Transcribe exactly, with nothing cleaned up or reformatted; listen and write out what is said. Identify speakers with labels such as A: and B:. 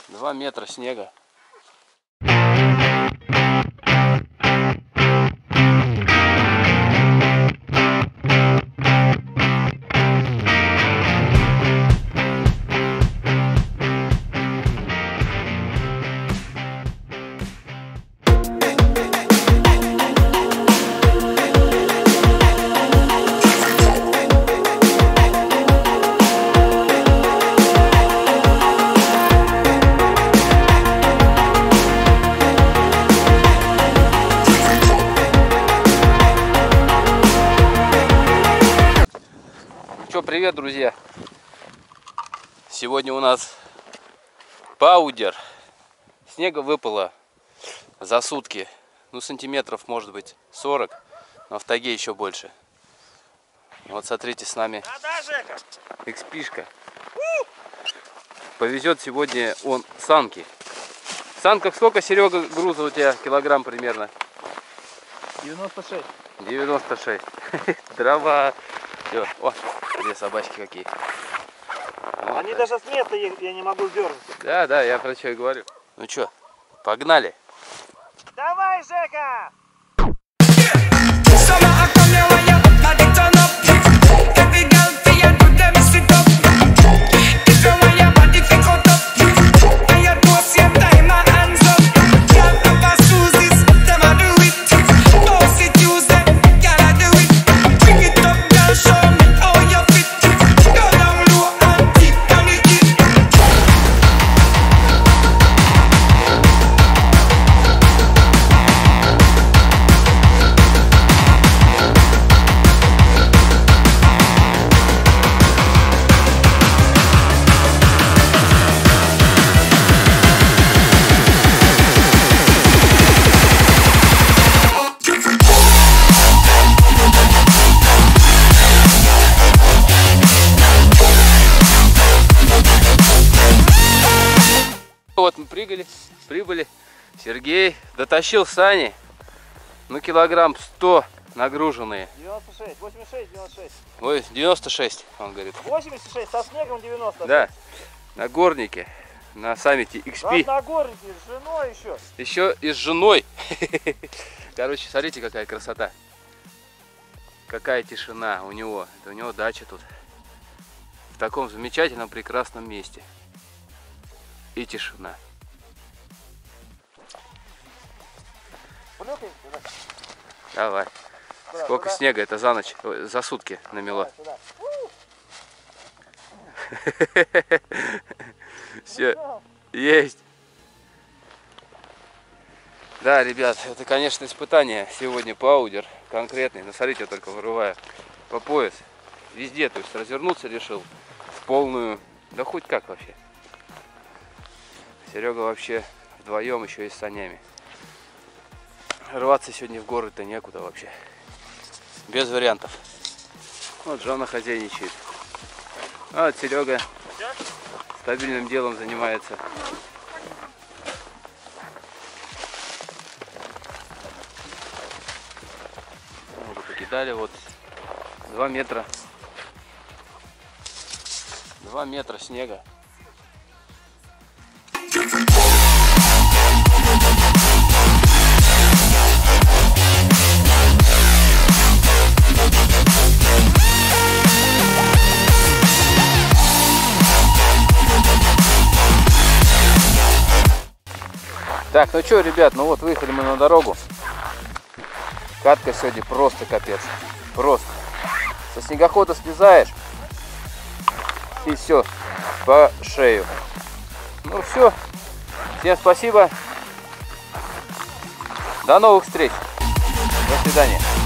A: Два метра снега. Привет, друзья! Сегодня у нас паудер. Снега выпало за сутки, ну сантиметров может быть сорок, но в тайге еще больше. Вот смотрите, с нами экспишка. Повезет сегодня он санки. В санках сколько, Серега, груза у тебя? Килограмм примерно?
B: девяносто шесть.
A: девяносто шесть. Дрова. Все. О, две собачки какие. Вот.
B: Они даже с места я не могу дернуть.
A: Да, да, я про что и говорю. Ну что, погнали.
B: Давай, Жека!
A: Вот мы прыгали, прибыли. Сергей дотащил сани, ну килограмм сто нагруженные.
B: девяносто шесть, восемьдесят шесть, девяносто шесть.
A: Ой, девяносто шесть, он говорит.
B: восемьдесят шесть, со снегом девяносто шесть.
A: Да, на горнике, на саммите икс пи.
B: Да, на горнике, с женой еще.
A: Еще и с женой. Короче, смотрите, какая красота. Какая тишина у него. Это у него дача тут. В таком замечательном, прекрасном месте. И тишина.
B: Плюхаемся, да?
A: Давай.
B: Куда,
A: Сколько
B: куда?
A: снега это за ночь, ой, за сутки намело.
B: Сюда,
A: Все, есть. Да, ребят, это, конечно, испытание сегодня паудер конкретный. Но смотрите, я только вырываю по пояс. Везде, то есть развернуться решил в полную, да хоть как вообще. Серега вообще вдвоем еще и с санями. Рваться сегодня в горы-то некуда вообще. Без вариантов. Вот Жанна хозяйничает. А вот Серега стабильным делом занимается. Вот покидали вот два метра. Два метра снега. Так, ну что, ребят, ну вот выехали мы на дорогу. Катка сегодня просто капец. Просто. Со снегохода слезаешь. И все. По шею. Ну все. Всем спасибо. До новых встреч. До свидания.